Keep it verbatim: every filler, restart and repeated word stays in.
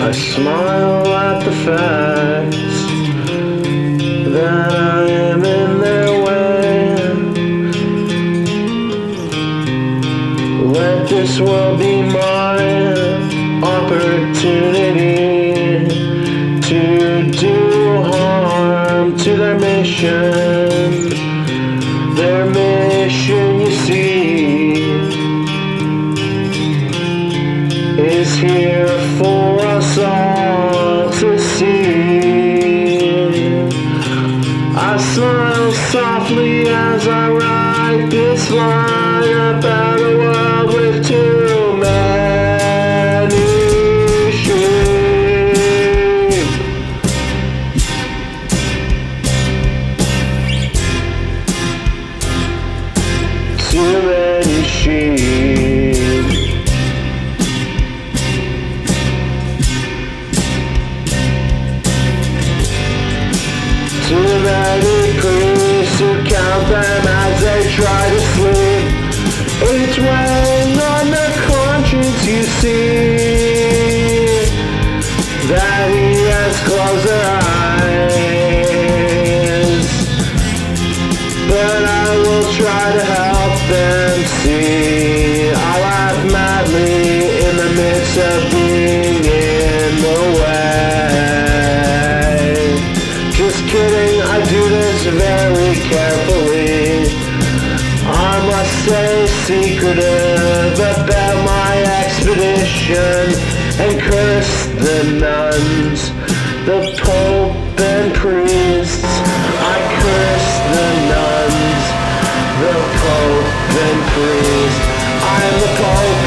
I smile at the facts that I am in their way. Let this world be my opportunity to do harm to their mission. Their mission, you see, is here for us all to see. I smile softly as I write this line about a world with too many sheep. Too many sheep. Too many priests who count them as they try to sleep. It's weighing on their conscience, you see, that he has closed their eyes. But I will try to help them see. I laugh madly in the midst of being in the way. Just kidding, I do this very carefully. I must stay secretive about my expedition and curse the nuns, the pope and priests. I curse the nuns, the pope and priests. I am the pope